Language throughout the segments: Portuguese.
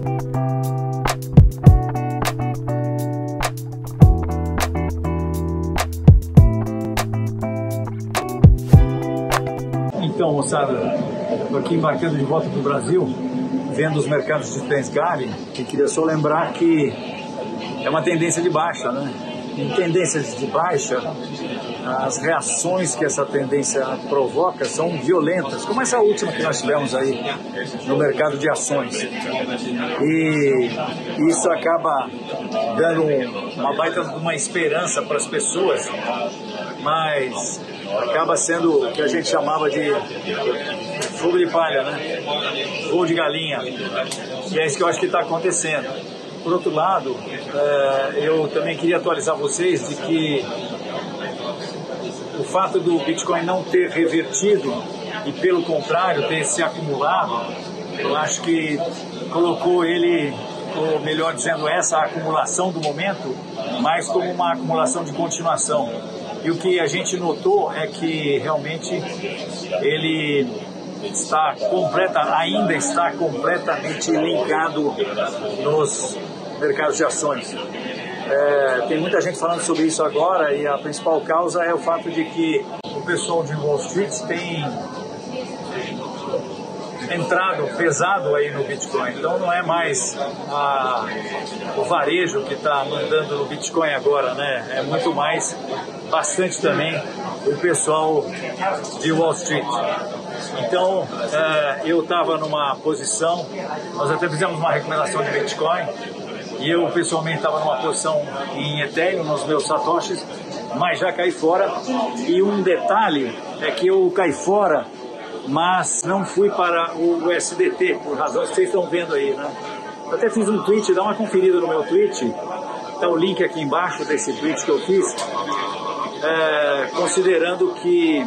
Então, moçada, estou aqui embarcando de volta para o Brasil, vendo os mercados de Tensgari, e queria só lembrar que é uma tendência de baixa, né? Em tendências de baixa, as reações que essa tendência provoca são violentas, como essa última que nós tivemos aí no mercado de ações. E isso acaba dando uma baita de uma esperança para as pessoas, mas acaba sendo o que a gente chamava de fogo de palha, né? Fogo de galinha. E é isso que eu acho que está acontecendo. Por outro lado, eu também queria atualizar vocês de que o fato do Bitcoin não ter revertido e, pelo contrário, ter se acumulado, eu acho que colocou ele, ou melhor dizendo, essa acumulação do momento, mais como uma acumulação de continuação. E o que a gente notou é que realmente ele ainda está completamente linkado nos mercados de ações. Tem muita gente falando sobre isso agora, e a principal causa é o fato de que o pessoal de Wall Street tem entrado pesado aí no Bitcoin. Então não é mais o varejo que está mandando no Bitcoin agora, né? É muito mais, bastante também, o pessoal de Wall Street. Então eu estava numa posição, nós até fizemos uma recomendação de Bitcoin, e eu pessoalmente estava numa posição em Ethereum, nos meus satoshis, mas já caí fora. E um detalhe é que eu caí fora, mas não fui para o USDT, por razões que vocês estão vendo aí, né? Eu até fiz um tweet, dá uma conferida no meu tweet, está o link aqui embaixo desse tweet que eu fiz, considerando que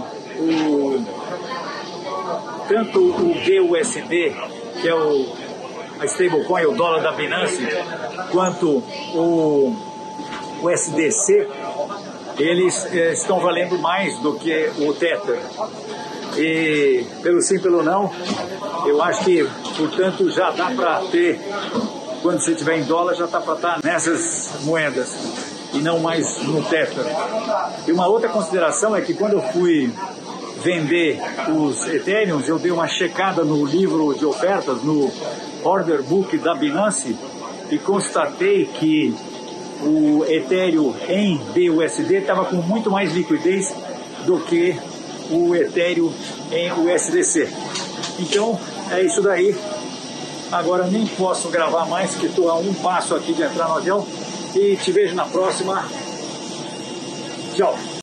tanto o BUSD, que é a stablecoin, o dólar da Binance, quanto o USDC, eles estão valendo mais do que o Tether. E pelo sim, pelo não, eu acho que, portanto, já dá para ter, quando você tiver em dólar, já dá para estar nessas moedas e não mais no Tether. E uma outra consideração é que quando eu fui vender os Ethereums, eu dei uma checada no livro de ofertas, no order book da Binance, e constatei que o Ethereum em BUSD estava com muito mais liquidez do que o Ethereum em USDC. Então é isso daí. Agora nem posso gravar mais, que estou a um passo aqui de entrar no avião, e te vejo na próxima. Tchau.